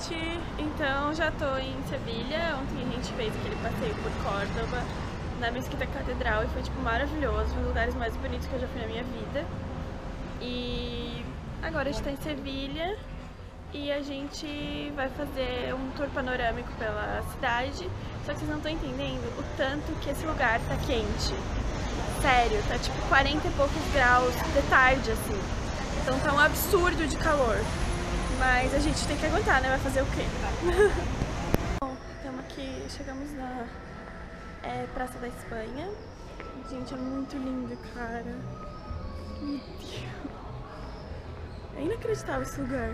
noite, então já tô em Sevilha. Ontem a gente fez aquele passeio por Córdoba, na Mesquita Catedral, e foi tipo maravilhoso, um dos lugares mais bonitos que eu já fui na minha vida. E agora a gente tá em Sevilha e a gente vai fazer um tour panorâmico pela cidade. Só que vocês não estão entendendo o tanto que esse lugar tá quente. Sério, tá tipo 40 e poucos graus de tarde, assim. Então tá um absurdo de calor. Mas a gente tem que aguentar, né? Vai fazer o quê? Bom, estamos aqui, chegamos na Praça da Espanha. Gente, é muito lindo, cara. Meu Deus. É inacreditável esse lugar.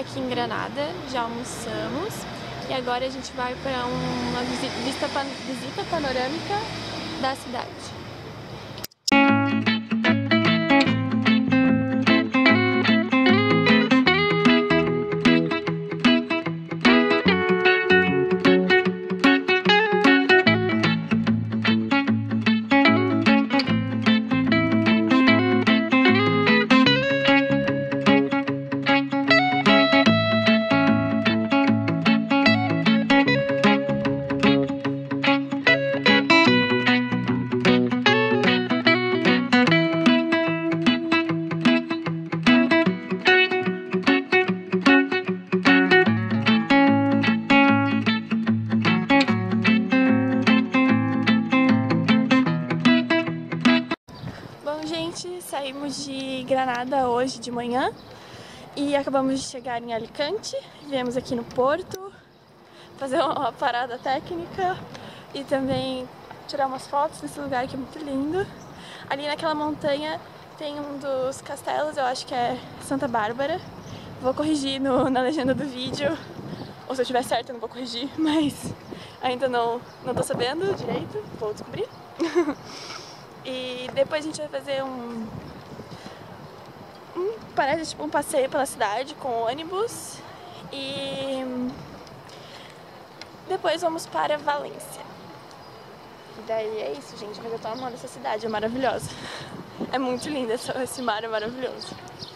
aqui em Granada, já almoçamos e agora a gente vai para uma visita panorâmica da cidade. Saímos de Granada hoje de manhã e acabamos de chegar em Alicante. Viemos aqui no Porto fazer uma parada técnica e também tirar umas fotos nesse lugar que é muito lindo. Ali naquela montanha tem um dos castelos, eu acho que é Santa Bárbara. Vou corrigir na legenda do vídeo, ou se eu tiver certo eu não vou corrigir, mas ainda não tô sabendo direito, vou descobrir. E depois a gente vai fazer parece tipo um passeio pela cidade com ônibus e depois vamos para Valência. E daí é isso, gente, mas eu tô amando essa cidade, é maravilhosa. É muito linda, esse mar é maravilhoso.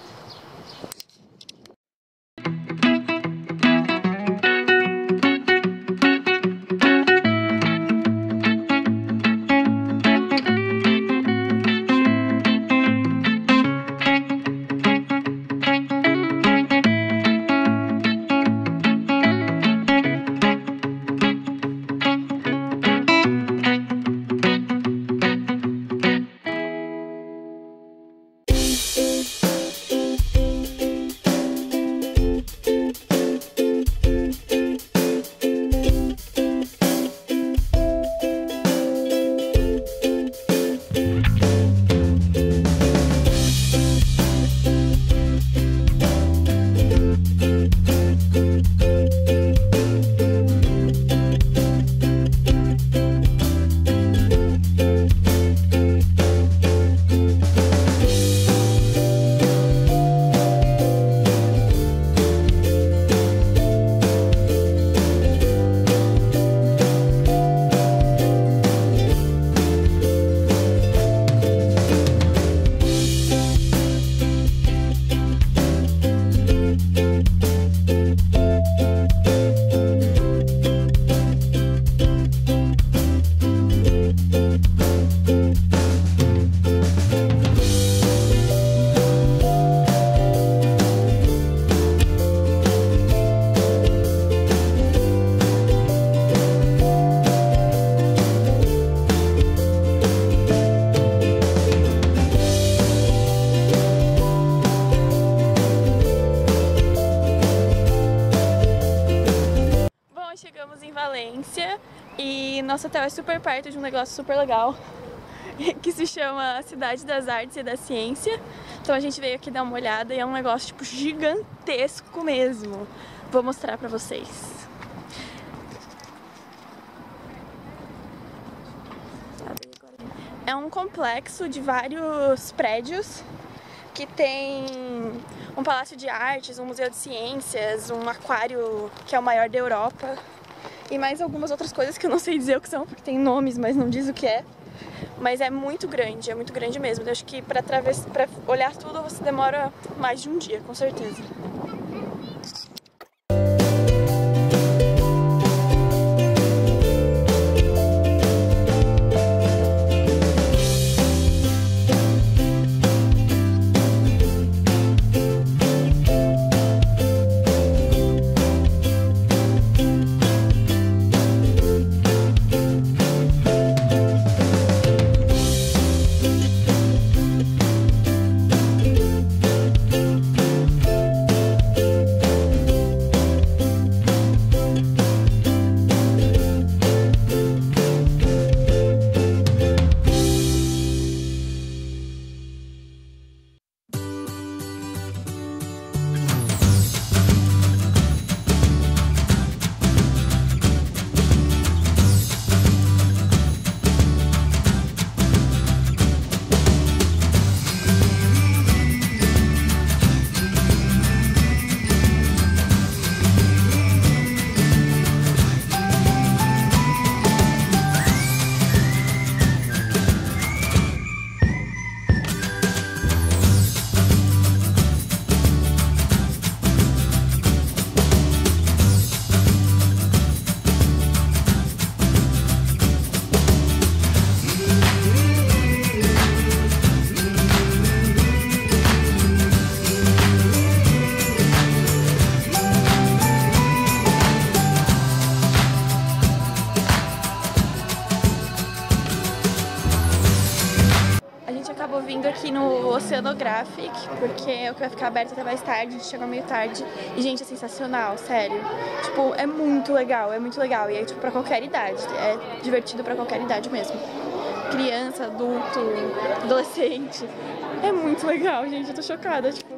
Chegamos em Valência e nosso hotel é super perto de um negócio super legal que se chama Cidade das Artes e da Ciência. Então a gente veio aqui dar uma olhada e é um negócio tipo gigantesco mesmo. Vou mostrar pra vocês. É um complexo de vários prédios que tem um palácio de artes, um museu de ciências, um aquário que é o maior da Europa e mais algumas outras coisas que eu não sei dizer o que são, porque tem nomes, mas não diz o que é. Mas é muito grande mesmo. Eu acho que para olhar tudo você demora mais de um dia, com certeza. indo aqui no Oceanographic, porque é o que vai ficar aberto até mais tarde, a gente chegou meio tarde. E, gente, é sensacional, sério. Tipo, é muito legal, é muito legal. E é, tipo, pra qualquer idade, é divertido pra qualquer idade mesmo. Criança, adulto, adolescente. É muito legal, gente, eu tô chocada, tipo...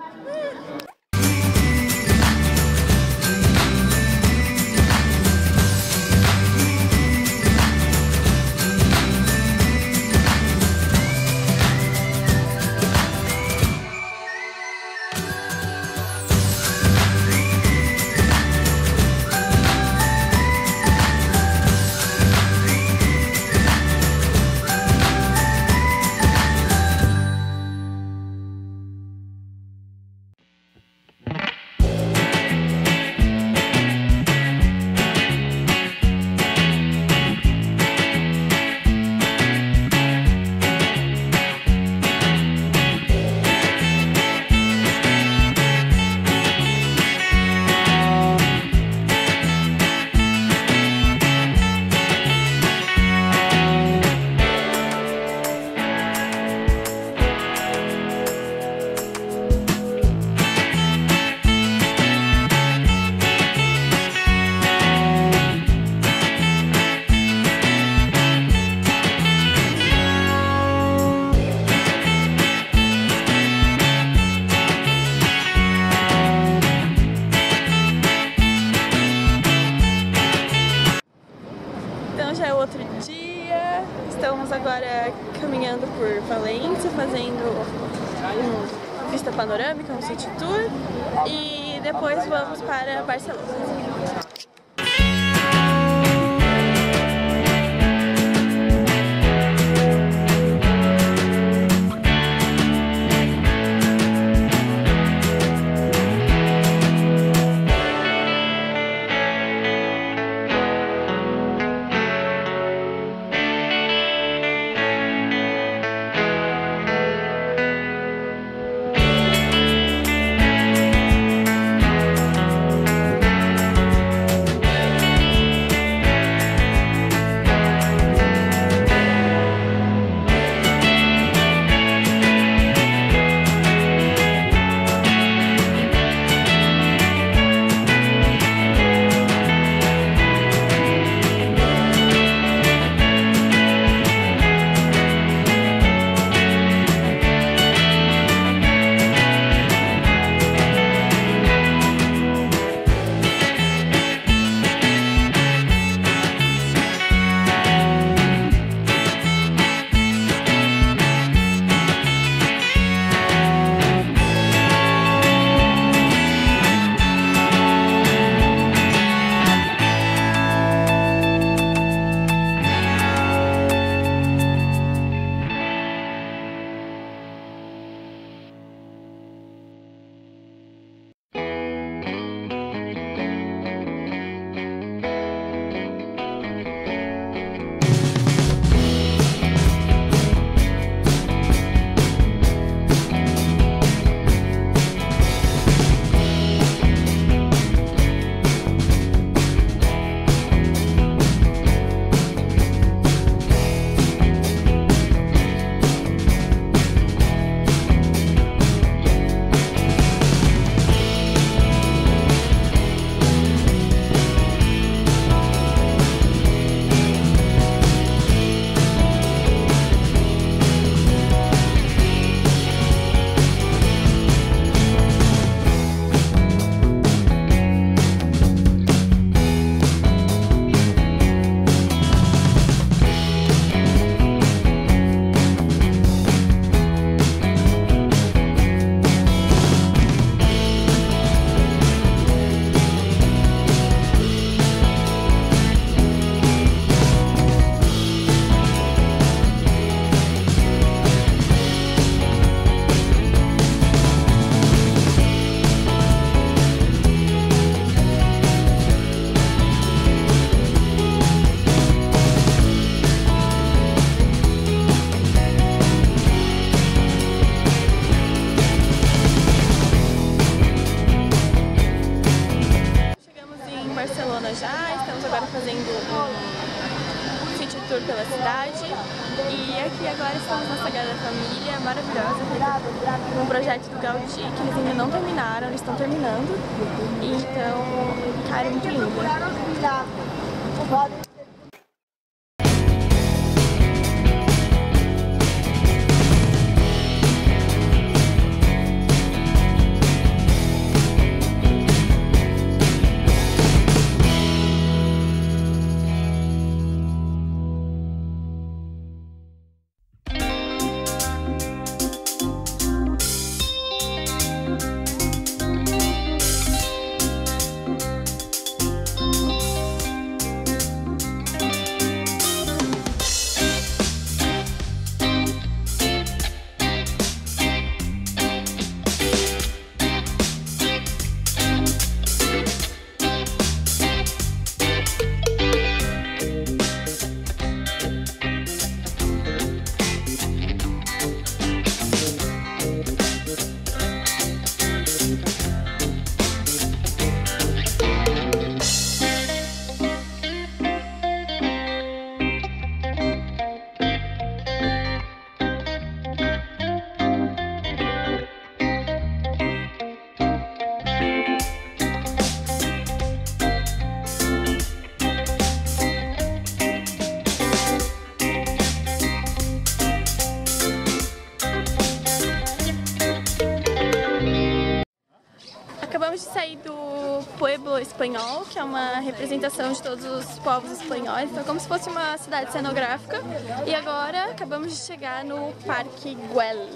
Já é outro dia, estamos agora caminhando por Valência, fazendo uma vista panorâmica, um city tour, e depois vamos para Barcelona. Barcelona já, estamos agora fazendo um city tour pela cidade. E aqui agora estamos na Sagrada Família, maravilhosa, feita um projeto do Gaudí, que eles ainda não terminaram, eles estão terminando. Então, cara, é muito linda. Acabamos de sair do Pueblo Espanhol, que é uma representação de todos os povos espanhóis, então como se fosse uma cidade cenográfica. E agora acabamos de chegar no Parque Güell.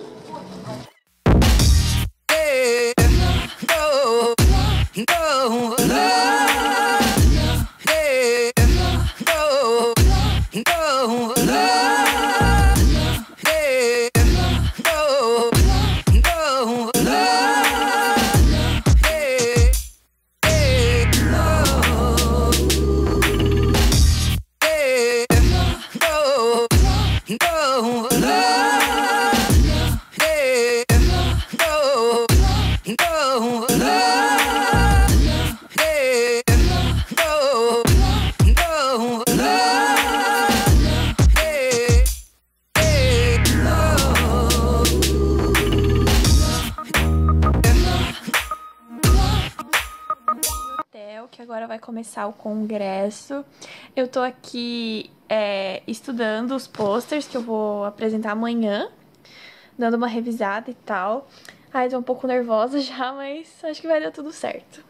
Que agora vai começar o congresso. Eu tô aqui estudando os posters que eu vou apresentar amanhã, dando uma revisada e tal. Ai, tô um pouco nervosa já, mas acho que vai dar tudo certo.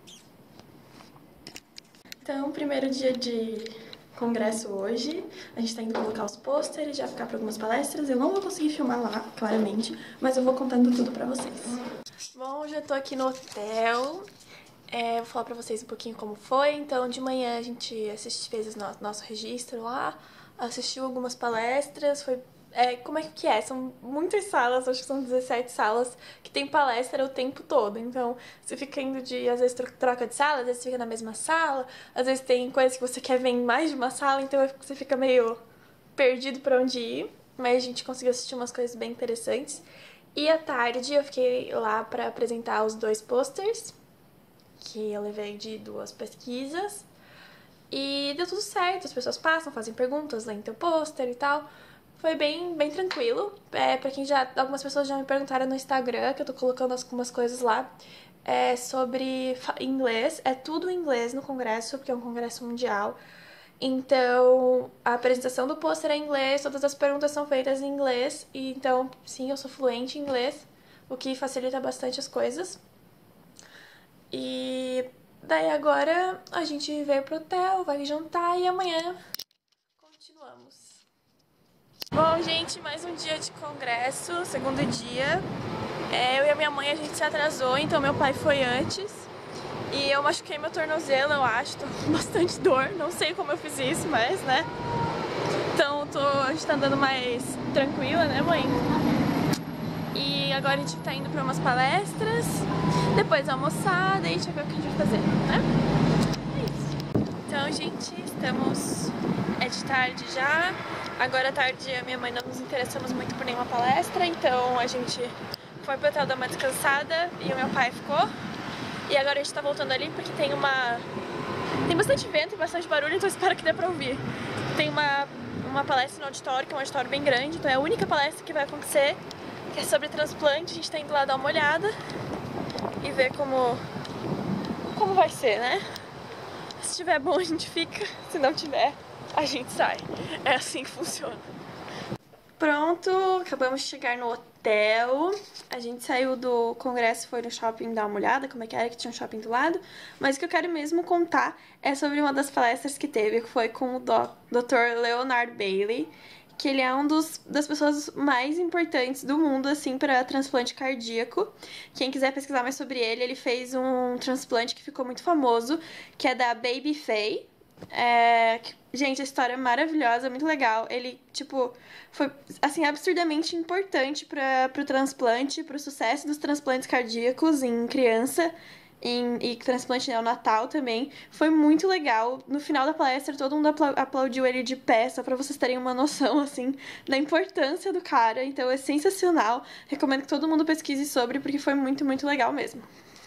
Então, primeiro dia de congresso hoje. A gente tá indo colocar os pôsteres, já ficar para algumas palestras. Eu não vou conseguir filmar lá, claramente, mas eu vou contando tudo pra vocês. Bom, já tô aqui no hotel. Vou falar pra vocês um pouquinho como foi. Então, de manhã a gente fez o nosso registro lá, assistiu algumas palestras, como é que é? São muitas salas, acho que são 17 salas que tem palestra o tempo todo. Então, você fica indo às vezes troca de sala, às vezes fica na mesma sala, às vezes tem coisas que você quer ver em mais de uma sala, então você fica meio perdido pra onde ir. Mas a gente conseguiu assistir umas coisas bem interessantes. E à tarde eu fiquei lá pra apresentar os 2 posters que eu levei de 2 pesquisas, e deu tudo certo, as pessoas passam, fazem perguntas, leem teu pôster e tal. Foi bem tranquilo. Algumas pessoas já me perguntaram no Instagram, que eu tô colocando algumas coisas lá, sobre inglês. É tudo em inglês no congresso, porque é um congresso mundial. Então, a apresentação do pôster é em inglês, todas as perguntas são feitas em inglês, e então, sim, eu sou fluente em inglês, o que facilita bastante as coisas. E daí agora a gente veio pro hotel, vai jantar e amanhã continuamos. Bom, gente, mais um dia de congresso, segundo dia. Eu e a minha mãe, a gente se atrasou, então meu pai foi antes. E eu machuquei meu tornozelo, eu acho, tô com bastante dor, não sei como eu fiz isso, mas, né. Então a gente tá andando mais tranquila, né, mãe? E agora a gente tá indo pra umas palestras, depois almoçar, daí a gente vai ver o que a gente vai fazer, né? É isso. Então, gente, é de tarde já. Agora à tarde eu e minha mãe não nos interessamos muito por nenhuma palestra, então a gente foi pro hotel dar uma descansada e o meu pai ficou. E agora a gente tá voltando ali porque tem bastante vento e bastante barulho, então eu espero que dê pra ouvir. Tem uma uma palestra no auditório, que é um auditório bem grande, então é a única palestra que vai acontecer, que é sobre transplante. A gente tá indo lá dar uma olhada e ver como vai ser, né? Se tiver bom a gente fica, se não tiver a gente sai. É assim que funciona. Pronto, acabamos de chegar no hotel. A gente saiu do congresso, foi no shopping dar uma olhada como é que era, que tinha um shopping do lado. Mas o que eu quero mesmo contar é sobre uma das palestras que teve, que foi com o Dr. Leonard Bailey, que ele é das pessoas mais importantes do mundo, assim, para transplante cardíaco. Quem quiser pesquisar mais sobre ele, ele fez um transplante que ficou muito famoso, que é da Baby Faye. Gente, a história é maravilhosa, muito legal. Ele, tipo, foi, assim, absurdamente importante pro transplante, pro sucesso dos transplantes cardíacos em criança e transplante neonatal também. Foi muito legal. No final da palestra, todo mundo aplaudiu ele de pé, só pra vocês terem uma noção, assim, da importância do cara. Então é sensacional. Recomendo que todo mundo pesquise sobre, porque foi muito, muito legal mesmo.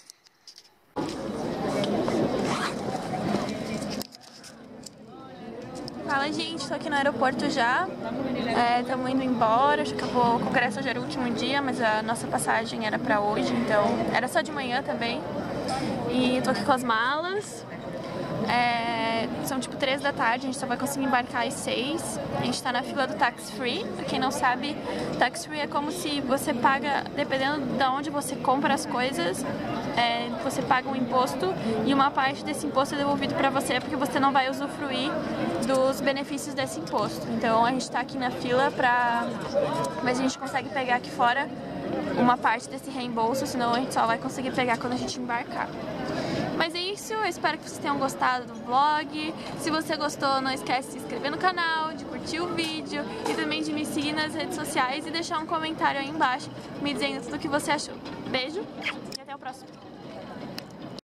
Fala, gente, tô aqui no aeroporto já, estamos indo embora, já acabou, o congresso já era o último dia, mas a nossa passagem era pra hoje, então era só de manhã também, e tô aqui com as malas, são tipo 3 da tarde, a gente só vai conseguir embarcar às 6, a gente tá na fila do Tax Free. Pra quem não sabe, Tax Free é como se você paga, dependendo de onde você compra as coisas, você paga um imposto e uma parte desse imposto é devolvido pra você porque você não vai usufruir dos benefícios desse imposto. Então a gente tá aqui na fila pra ver se a gente consegue pegar aqui fora uma parte desse reembolso, senão a gente só vai conseguir pegar quando a gente embarcar. Mas é isso, eu espero que vocês tenham gostado do vlog. Se você gostou, não esquece de se inscrever no canal, de curtir o vídeo e também de me seguir nas redes sociais e deixar um comentário aí embaixo me dizendo tudo o que você achou. Beijo e até o próximo.